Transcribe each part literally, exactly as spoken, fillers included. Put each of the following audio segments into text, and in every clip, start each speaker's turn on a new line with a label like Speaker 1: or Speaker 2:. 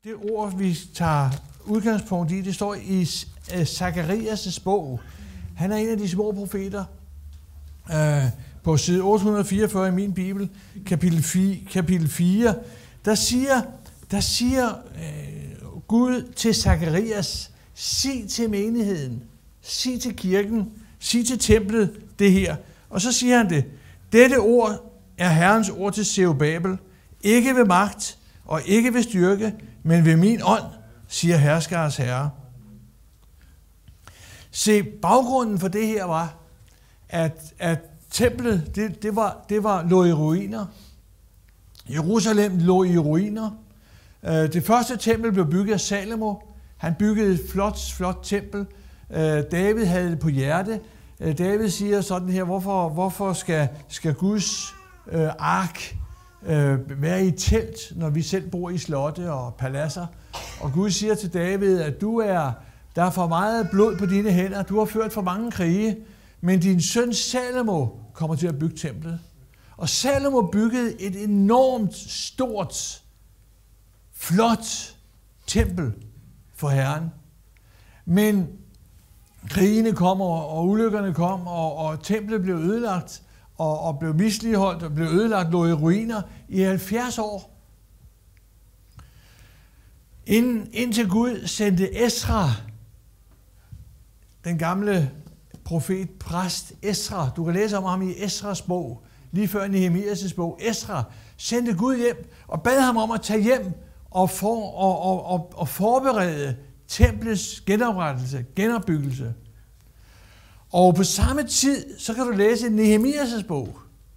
Speaker 1: Det ord, vi tager udgangspunkt i, det står i Zakarias' bog. Han er en af de små profeter. Øh, på side otte hundrede fireogfyrre i min bibel, kapitel fire, kapitel fire der siger, der siger øh, Gud til Zakarias, sig til menigheden, sig til kirken, sig til templet det her. Og så siger han det. Dette ord er Herrens ord til Zerubabel, ikke ved magt og ikke ved styrke, men ved min ånd, siger herskares herre. Se, baggrunden for det her var, at, at templet, det, det, var, det var, lå i ruiner. Jerusalem lå i ruiner. Det første tempel blev bygget af Salomo. Han byggede et flot, flot tempel. David havde det på hjerte. David siger sådan her, hvorfor, hvorfor skal, skal Guds øh, ark øh, være i et telt, når vi selv bor i slotte og paladser? Og Gud siger til David, at du er, der er for meget blod på dine hænder, du har ført for mange krige, men din søn Salomo kommer til at bygge templet. Og Salomo byggede et enormt stort, flot tempel for Herren. Men krigene kom, og, og ulykkerne kom, og, og templet blev ødelagt, og, og blev misligeholdt, og blev ødelagt, lå i ruiner i halvfjerds år. Inden, indtil Gud sendte Esra, den gamle profet, præst Esra, du kan læse om ham i Esras bog, lige før Nehemias' bog, Esra, sendte Gud hjem, og bad ham om at tage hjem og, for, og, og, og, og forberede templets genoprettelse, genopbyggelse. Og på samme tid, så kan du læse Nehemias' bog.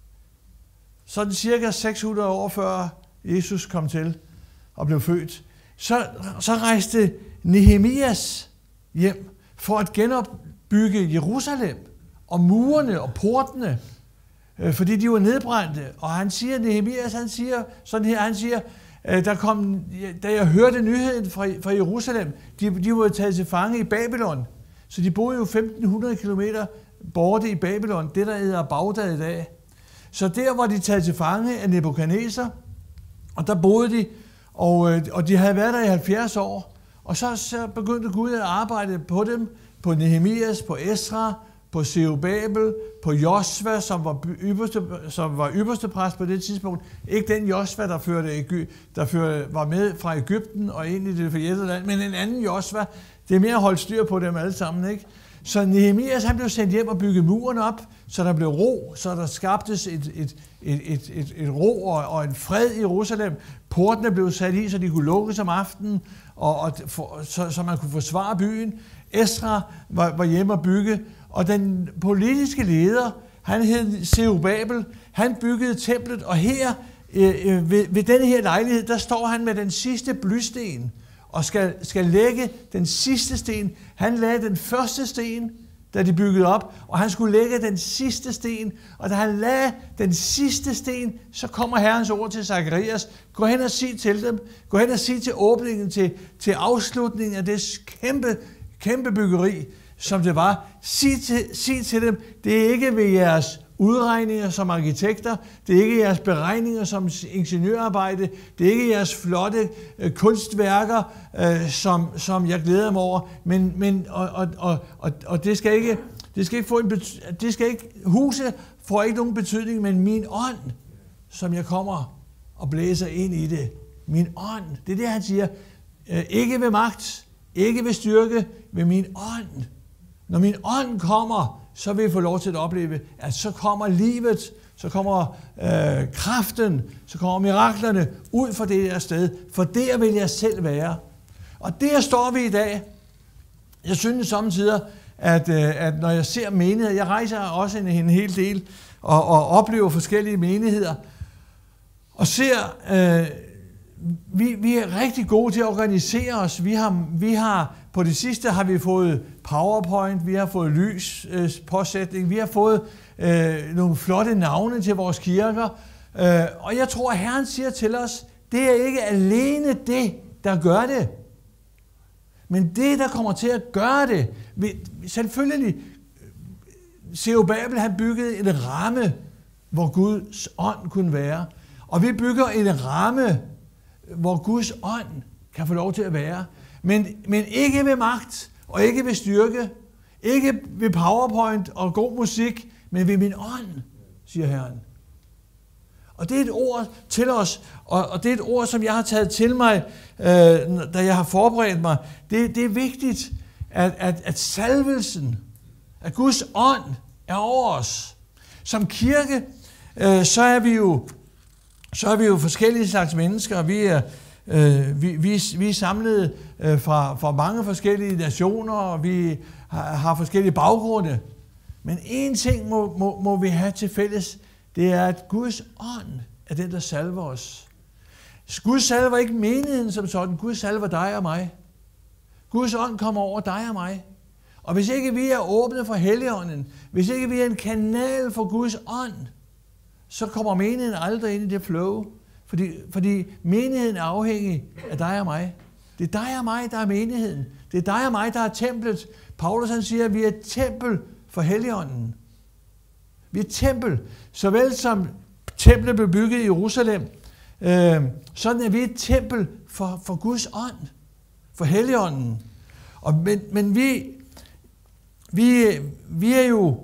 Speaker 1: Sådan cirka seks hundrede år før Jesus kom til og blev født. Så, så rejste Nehemias hjem for at genopbygge Jerusalem og murene og portene, fordi de var nedbrændte. Og han siger, Nehemias, han siger sådan her, han siger, der kom, da jeg hørte nyheden fra, fra Jerusalem, de, de var taget til fange i Babylon. Så de boede jo femten hundrede kilometer borte i Babylon, det der hedder Bagdad i dag. Så der var de taget til fange af Nebukadnesar, og der boede de, og, og de havde været der i halvfjerds år. Og så, så begyndte Gud at arbejde på dem, på Nehemias, på Esra, på Zerubabel, på Josva, som var ypperste, som var ypperste præst på det tidspunkt. Ikke den Josva, der, førte, der førte, var med fra Egypten og ind i det forjættede land, men en anden Josva. Det er mere at holde styr på dem alle sammen, ikke? Så Nehemias, han blev sendt hjem og byggede muren op, så der blev ro, så der skabtes et, et, et, et, et, et ro og, og en fred i Jerusalem. Portene blev sat i, så de kunne lukkes om aftenen, og, og for, så, så man kunne forsvare byen. Esra var, var hjemme og bygge, og den politiske leder, han hed Zerubabel, han byggede templet, og her øh, ved, ved denne her lejlighed, der står han med den sidste blysten, og skal, skal lægge den sidste sten. Han lagde den første sten, da de byggede op, og han skulle lægge den sidste sten, og da han lagde den sidste sten, så kommer Herrens ord til Zakarias. Gå hen og sig til dem, gå hen og sig til åbningen, til, til afslutningen af det kæmpe, kæmpe byggeri, som det var. Sig til, sig til dem, det er ikke ved jeres udregninger som arkitekter, det er ikke jeres beregninger som ingeniørarbejde, det er ikke jeres flotte øh, kunstværker, øh, som, som jeg glæder mig over, men, men og, og, og, og, og det skal ikke, det skal ikke få en det skal ikke, huset får ikke nogen betydning, men min ånd, som jeg kommer og blæser ind i det, min ånd, det er det, han siger, øh, ikke ved magt, ikke ved styrke, ved min ånd. Når min ånd kommer, så vil jeg få lov til at opleve, at så kommer livet, så kommer øh, kraften, så kommer miraklerne ud fra det der sted, for der vil jeg selv være. Og der står vi i dag. Jeg synes samtidig, at, øh, at når jeg ser menigheder, jeg rejser også en, en hel del, og, og oplever forskellige menigheder, og ser, øh, vi, vi er rigtig gode til at organisere os. Vi har, vi har på det sidste har vi fået PowerPoint, vi har fået lyspåsætning, øh, vi har fået øh, nogle flotte navne til vores kirker. Øh, og jeg tror, at Herren siger til os, det er ikke alene det, der gør det. Men det, der kommer til at gøre det, selvfølgelig, Zerubabel, han byggede en ramme, hvor Guds ånd kunne være. Og vi bygger en ramme, hvor Guds ånd kan få lov til at være. Men, men ikke ved magt, og ikke ved styrke, ikke ved PowerPoint og god musik, men ved min ånd, siger Herren. Og det er et ord til os, og, og det er et ord, som jeg har taget til mig, øh, da jeg har forberedt mig. Det, det er vigtigt, at, at, at salvelsen, at Guds ånd er over os. Som kirke, øh, så er vi jo så er vi jo forskellige slags mennesker. Vi er, øh, vi, vi, vi er samlet øh, fra, fra mange forskellige nationer, og vi har, har forskellige baggrunde. Men én ting må, må, må vi have til fælles, det er, at Guds ånd er den, der salver os. Gud salver ikke menigheden som sådan. Gud salver dig og mig. Guds ånd kommer over dig og mig. Og hvis ikke vi er åbne for Helligånden, hvis ikke vi er en kanal for Guds ånd, så kommer menigheden aldrig ind i det flow. Fordi, fordi menigheden er afhængig af dig og mig. Det er dig og mig, der er menigheden. Det er dig og mig, der er templet. Paulus han siger, at vi er et tempel for Helligånden. Vi er et tempel. Såvel som templet blev bygget i Jerusalem, øh, sådan er vi et tempel for, for Guds ånd. For Helligånden. Og, men, men vi, vi, vi er jo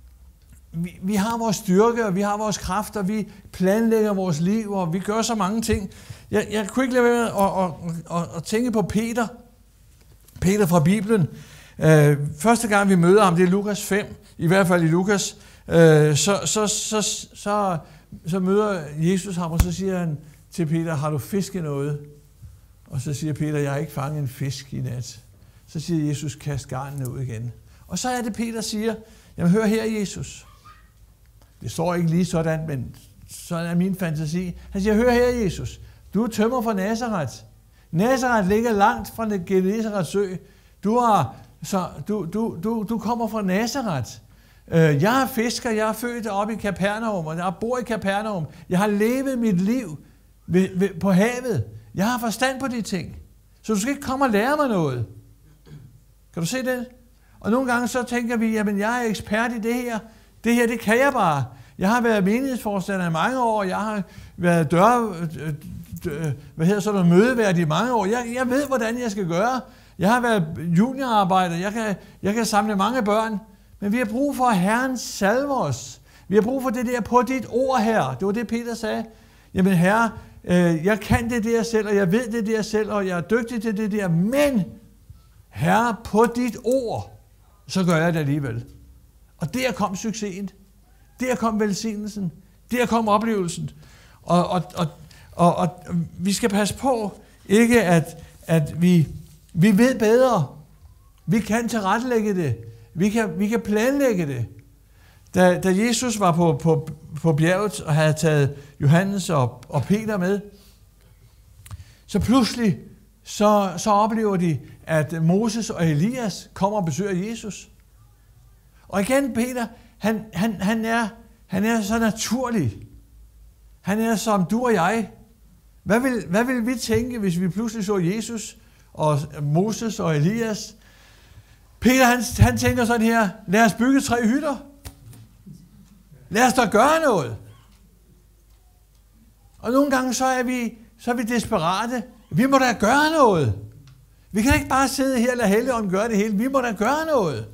Speaker 1: Vi, vi har vores styrke, og vi har vores kræfter, vi planlægger vores liv, og vi gør så mange ting. Jeg, jeg kunne ikke lade være at, at, at, at tænke på Peter. Peter fra Bibelen. Øh, første gang vi møder ham, det er Lukas fem, i hvert fald i Lukas, øh, så, så, så, så, så møder Jesus ham, og så siger han til Peter, har du fisket noget? Og så siger Peter, jeg har ikke fanget en fisk i nat. Så siger Jesus, kast garnene ud igen. Og så er det Peter siger, jamen hør her Jesus. Det står ikke lige sådan, men sådan er min fantasi. Han siger, hør her Jesus, du er tømrer fra Nazareth. Nazareth ligger langt fra den Genesarets sø. Du, har, så, du, du, du, du kommer fra Nazareth. Jeg er fisker, jeg er født oppe i Kapernaum, og jeg bor i Kapernaum. Jeg har levet mit liv ved, ved, på havet. Jeg har forstand på de ting. Så du skal ikke komme og lære mig noget. Kan du se det? Og nogle gange så tænker vi, jamen jeg er ekspert i det her. Det her, det kan jeg bare. Jeg har været menighedsforstander i mange år. Jeg har været dør, hvad hedder sådan noget, mødevært i mange år. Jeg, jeg ved, hvordan jeg skal gøre. Jeg har været juniorarbejder. Jeg kan, jeg kan samle mange børn. Men vi har brug for, at Herren salver os. Vi har brug for det der på dit ord her. Det var det, Peter sagde. Jamen herre, øh, jeg kan det der selv, og jeg ved det der selv, og jeg er dygtig til det der. Men herre, på dit ord, så gør jeg det alligevel. Og der kom succesen. Der kom velsignelsen. Der kom oplevelsen. Og, og, og, og, og vi skal passe på, ikke at, at vi, vi ved bedre. Vi kan tilrettelægge det. Vi kan, vi kan planlægge det. Da, da Jesus var på, på, på bjerget og havde taget Johannes og, og Peter med, så pludselig så, så oplever de, at Moses og Elias kommer og besøger Jesus. Og igen, Peter, han, han, han, er, han er så naturlig. Han er som du og jeg. Hvad vil, hvad vil vi tænke, hvis vi pludselig så Jesus og Moses og Elias? Peter, han, han tænker sådan her, lad os bygge tre hytter. Lad os da gøre noget. Og nogle gange så er vi, så er vi desperate. Vi må da gøre noget. Vi kan ikke bare sidde her og lade Helligånden gøre det hele. Vi må da gøre noget.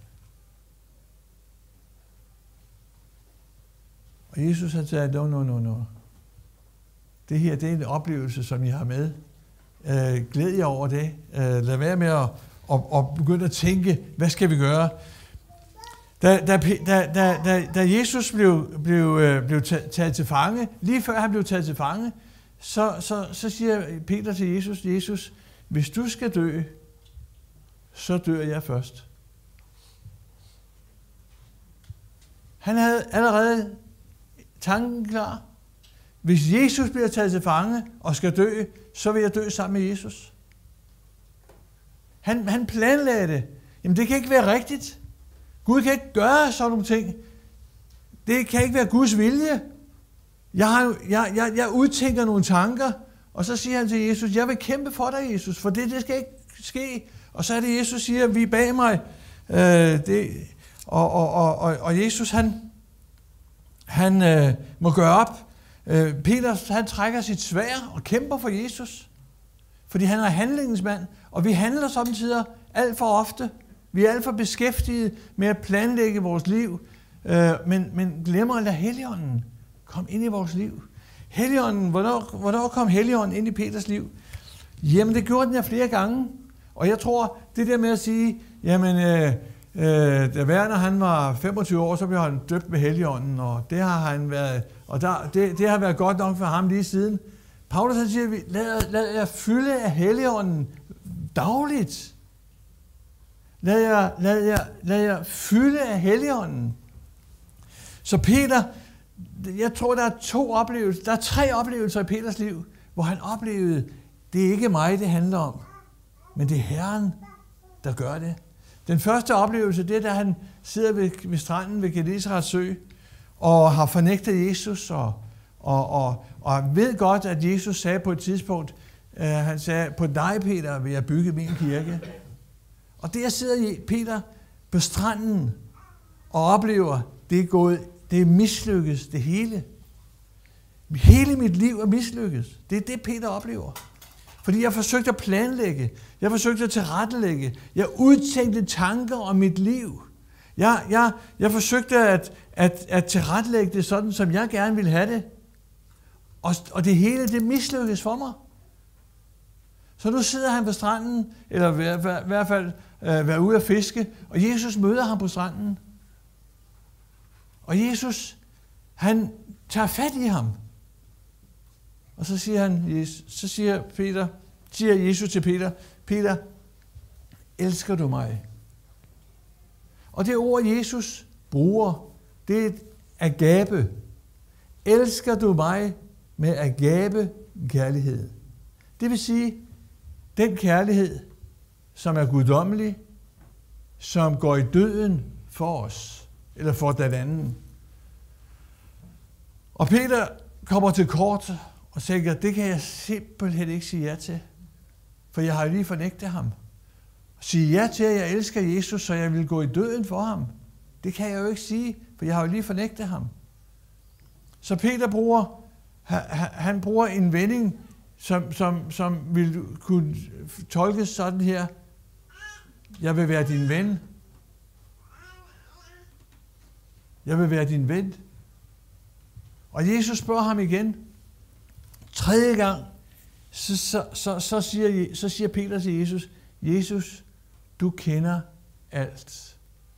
Speaker 1: Og Jesus har sagt, no, no, no, no. Det her, det er en oplevelse, som I har med. Øh, glæd jer over det. Øh, lad være med at og, og begynde at tænke, hvad skal vi gøre? Da, da, da, da, da Jesus blev, blev, blev taget til fange, lige før han blev taget til fange, så, så, så siger Peter til Jesus, Jesus, hvis du skal dø, så dør jeg først. Han havde allerede tanken klar. Hvis Jesus bliver taget til fange og skal dø, så vil jeg dø sammen med Jesus. Han, han planlagde det. Jamen det kan ikke være rigtigt. Gud kan ikke gøre sådan nogle ting. Det kan ikke være Guds vilje. Jeg, har, jeg, jeg, jeg udtænker nogle tanker, og så siger han til Jesus, jeg vil kæmpe for dig, Jesus, for det, det skal ikke ske. Og så er det, Jesus siger, vi er bag mig. Øh, det, og, og, og, og Jesus, han, han øh, må gøre op. Øh, Peter, han trækker sit sværd og kæmper for Jesus. Fordi han er handlingens mand, og vi handler samtidig alt for ofte. Vi er alt for beskæftiget med at planlægge vores liv, øh, men, men glemmer at lade Helligånden komme ind i vores liv. Helligånden, hvornår, hvornår kom Helligånden ind i Peters liv? Jamen, det gjorde den her flere gange. Og jeg tror, det der med at sige, jamen, øh, øh, da Werner han var femogtyve år, så blev han døbt med Helligånden, og det har han været, og der, det, det har været godt nok for ham lige siden. Paulus han siger, lad, lad jer fylde af Helligånden dagligt. Lad jer, lad jer, lad jer fylde af Helligånden. Så Peter, jeg tror, der er to oplevelser, der er tre oplevelser i Peters liv, hvor han oplevede, det er ikke mig, det handler om, men det er Herren, der gør det. Den første oplevelse, det er, da han sidder ved, ved stranden ved Genesarets sø, og har fornægtet Jesus, og, og, og, og ved godt, at Jesus sagde på et tidspunkt, øh, han sagde, på dig, Peter, vil jeg bygge min kirke. Og der sidder Peter på stranden og oplever, det er gået, det er mislykkes, det hele. Hele mit liv er mislykkes. Det er det, Peter oplever. Fordi jeg forsøgte at planlægge, jeg forsøgte at tilrettelægge, jeg udtænkte tanker om mit liv. Jeg, jeg, jeg forsøgte at, at, at tilrettelægge det sådan, som jeg gerne ville have det. Og, og det hele, det mislykkes for mig. Så nu sidder han på stranden, eller i hvert fald øh, være ude at fiske, og Jesus møder ham på stranden. Og Jesus, han tager fat i ham. Og så siger han, så siger Peter, siger Jesus til Peter, Peter, elsker du mig? Og det ord, Jesus bruger, det er et agape. Elsker du mig med agape kærlighed? Det vil sige, den kærlighed, som er guddommelig, som går i døden for os, eller for den anden. Og Peter kommer til kort og tænker, det kan jeg simpelthen ikke sige ja til, for jeg har lige fornægtet ham. Sige ja til, at jeg elsker Jesus, så jeg vil gå i døden for ham. Det kan jeg jo ikke sige, for jeg har jo lige fornægtet ham. Så Peter bruger, han, han bruger en vending, som, som, som vil kunne tolkes sådan her. Jeg vil være din ven. Jeg vil være din ven. Og Jesus spørger ham igen. Tredje gang, så, så, så, så, siger, så siger Peter til Jesus, Jesus, du kender alt.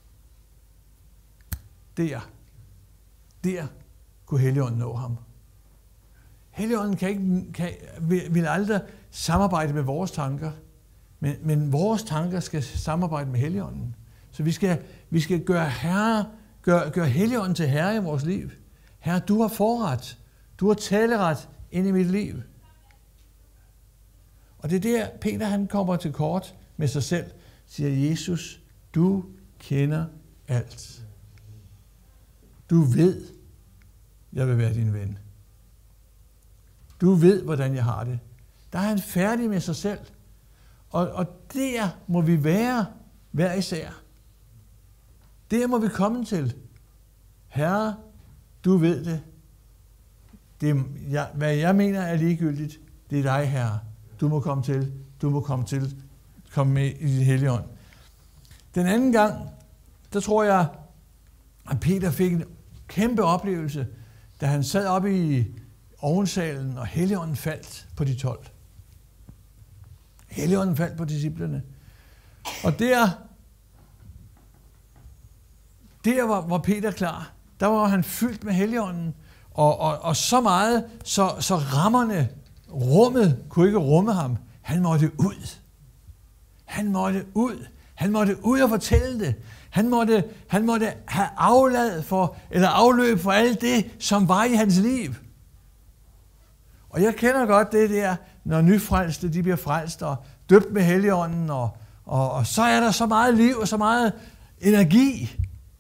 Speaker 1: Der, der kunne Helligånden nå ham. Helligånden kan ikke, kan, vil, vil aldrig samarbejde med vores tanker, men, men vores tanker skal samarbejde med Helligånden. Så vi skal, vi skal gøre, herre, gøre, gøre Helligånden til herre i vores liv. Herre, du har forret. Du har taleret ind i mit liv. Og det er der, Peter han kommer til kort med sig selv, siger Jesus, du kender alt. Du ved, jeg vil være din ven. Du ved, hvordan jeg har det. Der er han færdig med sig selv. Og, og der må vi være hver især. Der må vi komme til. Herre, du ved det. det er, jeg, hvad jeg mener er ligegyldigt, det er dig, Herre. Du må komme til. Du må komme til. Komme med i din Helligånd. Den anden gang, der tror jeg, at Peter fik en kæmpe oplevelse, da han sad oppe i ovensalen, og Helligånden faldt på de tolv. Helligånden faldt på disciplene. Og der, der var, var Peter klar. Der var han fyldt med Helligånden, og, og, og så meget, så, så rammerne, rummet, kunne ikke rumme ham. Han måtte ud. Han måtte ud. Han måtte ud og fortælle det. Han måtte, han måtte have aflad for, eller afløb for alt det, som var i hans liv. Og jeg kender godt det der, når nyfrelste, de bliver frelst og døbt med Helligånden, og, og, og så er der så meget liv og så meget energi.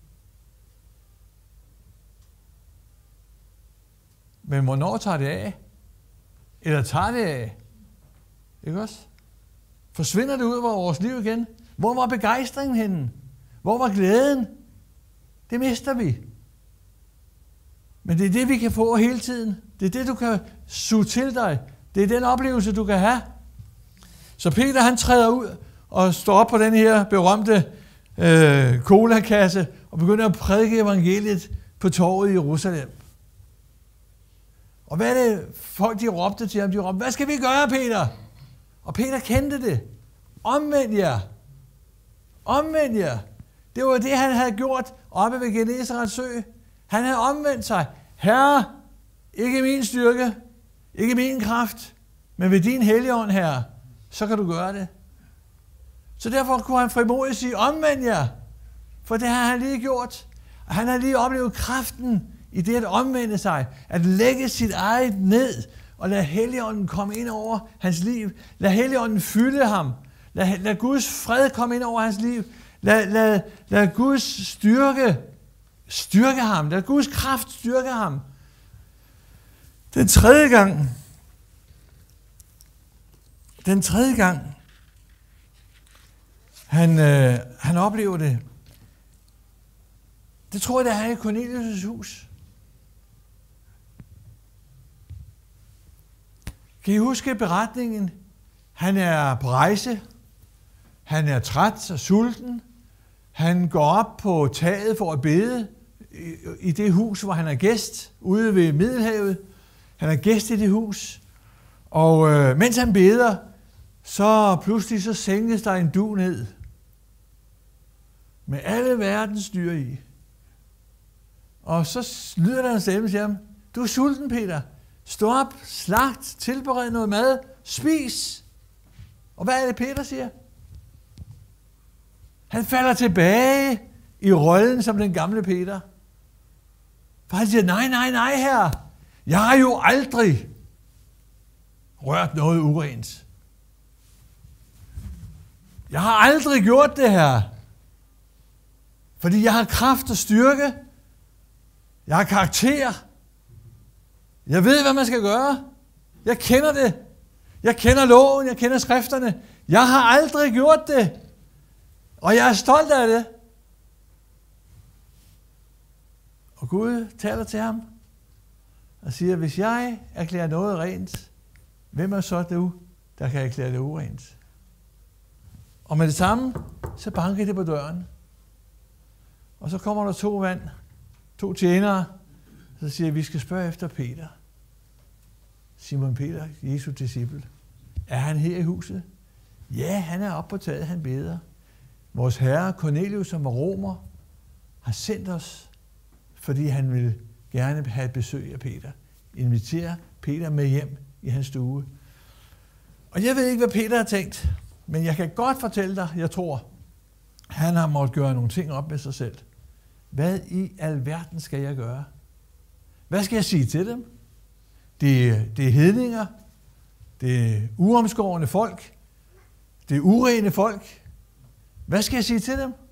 Speaker 1: Men hvornår tager det af? Eller tager det af? Ikke også? Forsvinder det ud af vores liv igen? Hvor var begejstringen henne? Hvor var glæden? Det mister vi. Men det er det, vi kan få hele tiden. Det er det, du kan suge til dig. Det er den oplevelse, du kan have. Så Peter han træder ud og står op på den her berømte øh, colakasse og begynder at prædike evangeliet på torvet i Jerusalem. Og hvad er det folk de råbte til ham? De råbte, hvad skal vi gøre, Peter? Og Peter kendte det. Omvend jer. Omvend jer. Det var det, han havde gjort oppe ved Genesarets sø. Han havde omvendt sig. Herre, ikke min styrke, ikke min kraft, men ved din helligånd, Herre, så kan du gøre det. Så derfor kunne han frimodigt sige, omvend jer. For det har han lige gjort. Han har lige oplevet kraften i det at omvende sig, at lægge sit eget ned, og lade Helligånden komme ind over hans liv. Lad Helligånden fylde ham. Lad, lad Guds fred komme ind over hans liv. Lad, lad, lad Guds styrke styrke ham. Lad Guds kraft styrke ham. Den tredje gang, den tredje gang, han, øh, han oplever det, det tror jeg, det er i Cornelius' hus. Kan I huske beretningen? Han er på rejse. Han er træt og sulten. Han går op på taget for at bede i, i det hus, hvor han er gæst, ude ved Middelhavet. Han er gæst i det hus. Og øh, mens han beder, så pludselig så sænkes der en dug ned. Med alle verdens dyr i. Og så lyder der en stemme til ham. Du er sulten, Peter. Stå op, slagt, tilbered noget mad, spis. Og hvad er det, Peter siger? Han falder tilbage i rollen som den gamle Peter. For han siger, nej, nej, nej, herre. Jeg har jo aldrig rørt noget urent. Jeg har aldrig gjort det her. Fordi jeg har kraft og styrke. Jeg har karakter. Jeg ved, hvad man skal gøre. Jeg kender det. Jeg kender loven, jeg kender skrifterne. Jeg har aldrig gjort det. Og jeg er stolt af det. Og Gud taler til ham og siger, hvis jeg erklærer noget rent, hvem er så du, der kan erklære det urent? Og med det samme, så banker det på døren. Og så kommer der to vand, to tjenere, så siger vi skal spørge efter Peter. Simon Peter, Jesu disciple. Er han her i huset? Ja, han er oppe på taget, han beder. Vores herre Cornelius, som var romer, har sendt os, fordi han vil gerne have et besøg af Peter. Inviterer Peter med hjem i hans stue. Og jeg ved ikke, hvad Peter har tænkt, men jeg kan godt fortælle dig, jeg tror, han har måttet gøre nogle ting op med sig selv. Hvad i alverden skal jeg gøre? Hvad skal jeg sige til dem? Det, det er hedninger, det er uomskårne folk, det er urene folk. Hvad skal jeg sige til dem?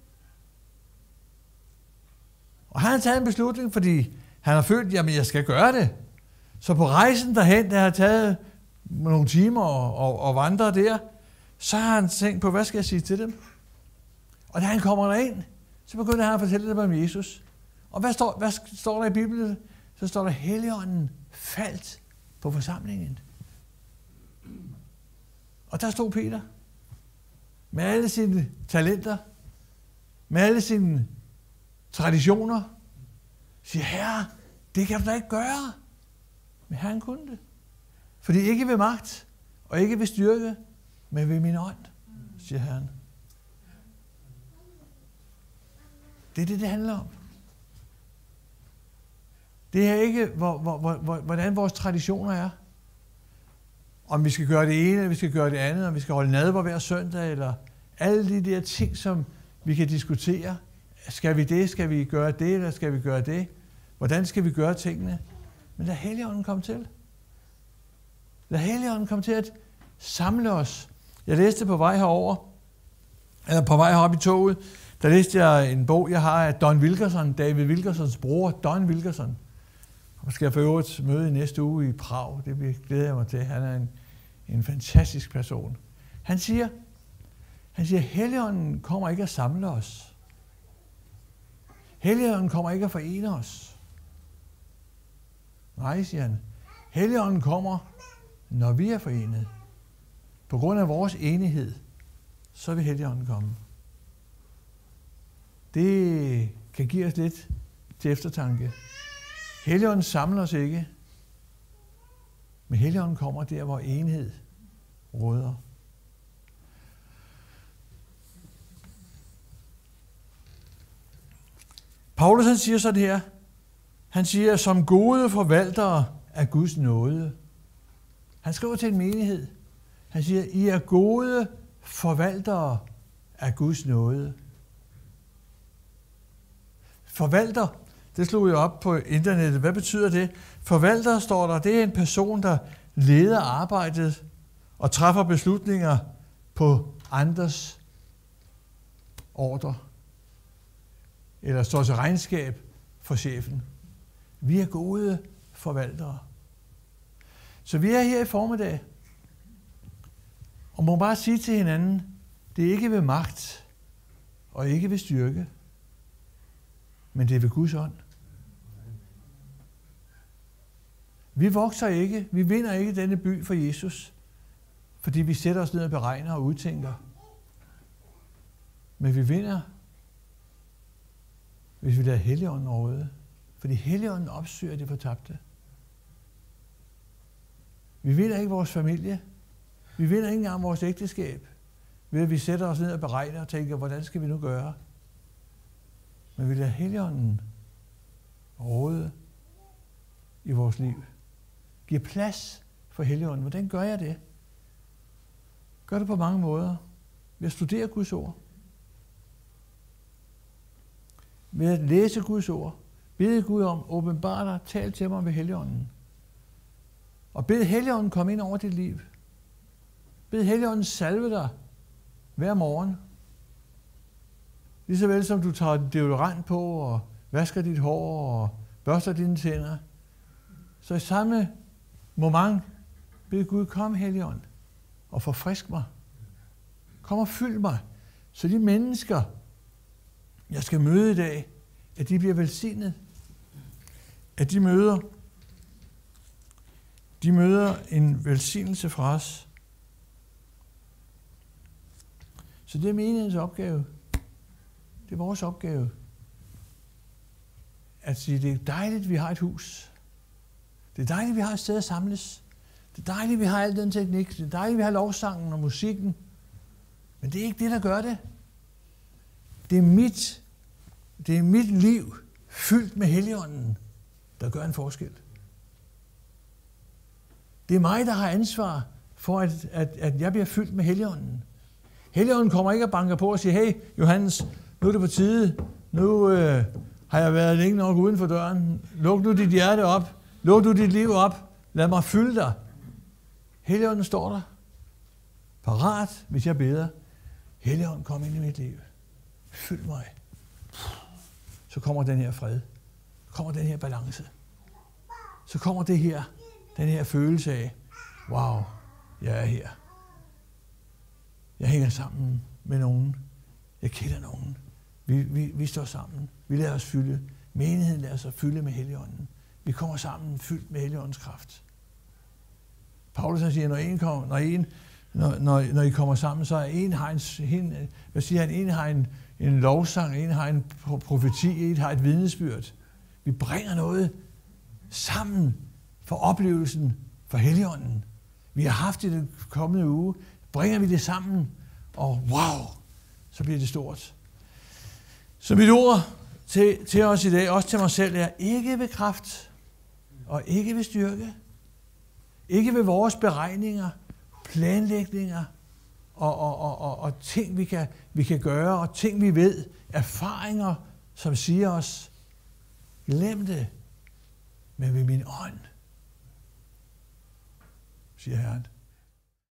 Speaker 1: Og han har taget en beslutning, fordi han har følt, jamen jeg skal gøre det. Så på rejsen derhen, der har taget nogle timer og, og, og vandre der, så har han tænkt på, hvad skal jeg sige til dem? Og da han kommer derind, så begynder han at fortælle dem om Jesus. Og hvad står, hvad står der i Bibelen? Så står der, Helligånden faldt på forsamlingen. Og der stod Peter med alle sine talenter, med alle sine traditioner, siger, herre, det kan du da ikke gøre. Men han kunne det. Fordi ikke ved magt, og ikke ved styrke, men ved min ånd, siger Herren. Det er det, det handler om. Det er ikke, hvor, hvor, hvor, hvordan vores traditioner er. Om vi skal gøre det ene, eller vi skal gøre det andet, om vi skal holde nadver hver søndag, eller alle de der ting, som vi kan diskutere. Skal vi det? Skal vi gøre det? Eller skal vi gøre det? Hvordan skal vi gøre tingene? Men lad Helligånden komme til. Lad Helligånden komme til at samle os. Jeg læste på vej herover, eller på vej herop i toget, der læste jeg en bog, jeg har af Don Wilkerson, David Wilkersons bror, Don Wilkerson. Og skal jeg for øvrigt møde i næste uge i Prag. Det glæder jeg mig til. Han er en, en fantastisk person. Han siger, han siger, Helligånden kommer ikke at samle os. Helligånden kommer ikke at forene os. Nej, siger han. Helligånden kommer, når vi er forenet. på grund af vores enighed, så vil Helligånden komme. Det kan give os lidt til eftertanke. Helligånden samler os ikke, men Helligånden kommer der, hvor enhed råder. Paulus han siger så det her. Han siger, som gode forvaltere af Guds nåde. Han skriver til en menighed. Han siger, I er gode forvaltere af Guds nåde. Forvalter, det slog jeg op på internettet. Hvad betyder det? Forvalter, står der, det er en person, der leder arbejdet og træffer beslutninger på andres ordre. Eller står til regnskab for chefen. Vi er gode forvaltere. Så vi er her i formiddag, og må bare sige til hinanden, det er ikke ved magt, og ikke ved styrke, men det er ved Guds ånd. Vi vokser ikke, vi vinder ikke denne by for Jesus, fordi vi sætter os ned og beregner og udtænker. Men vi vinder, hvis vi lader Helligånden råde, fordi Helligånden opsøger det fortabte. Vi vinder ikke vores familie. Vi vinder ikke engang vores ægteskab, ved at vi sætter os ned og beregner og tænker, hvordan skal vi nu gøre? Men vi lader Helligånden råde i vores liv. Giver plads for Helligånden. Hvordan gør jeg det? Gør det på mange måder. Ved at studere Guds ord. Ved at læse Guds ord. Bede Gud om, åbenbar dig, tal til mig ved Helligånden. Og bed Helligånden komme ind over dit liv. Bed Helligånden salve dig hver morgen. Lige så vel som du tager deodorant på og vasker dit hår og børster dine tænder. Så i samme moment bed Gud, kom Helligånd og forfrisk mig. Kom og fyld mig, så de mennesker, jeg skal møde i dag, at de bliver velsignet. At de møder, de møder en velsignelse fra os. Så det er menighedens opgave. Det er vores opgave. At sige, det er dejligt, at vi har et hus. Det er dejligt, at vi har et sted at samles. Det er dejligt, at vi har al den teknik. Det er dejligt, at vi har lovsangen og musikken. Men det er ikke det, der gør det. Det er mit, det er mit liv, fyldt med Helligånden, der gør en forskel. Det er mig, der har ansvar for, at, at, at jeg bliver fyldt med Helligånden. Helligånden kommer ikke og banker på og siger, hey, Johannes, nu er det på tide. Nu øh, har jeg været længe nok uden for døren. Luk nu dit hjerte op. Luk nu dit liv op. Lad mig fylde dig. Helligånden står der. Parat, hvis jeg beder. Helligånden, kom ind i mit liv. Fyld mig. Så kommer den her fred. Så kommer den her balance. Så kommer det her, den her følelse af, wow, jeg er her. Jeg hænger sammen med nogen. Jeg kender nogen. Vi, vi, vi står sammen. Vi lader os fylde. Menigheden lader sig fylde med Helligånden. Vi kommer sammen fyldt med Helligåndens kraft. Paulus han siger, når en kommer, når en, når, når, når I kommer sammen, så er en har en, en hvad siger han, en har en, en lovsang, en har en profeti, en har et vidnesbyrd. Vi bringer noget sammen for oplevelsen for Helligånden. Vi har haft det den kommende uge. Bringer vi det sammen, og wow, så bliver det stort. Så mit ord til, til os i dag, også til mig selv, er ikke ved kraft, og ikke ved styrke, ikke ved vores beregninger, planlægninger, og, og, og, og, og ting, vi kan, vi kan gøre, og ting, vi ved, erfaringer, som siger os, glem det, men ved min ånd, siger Herren.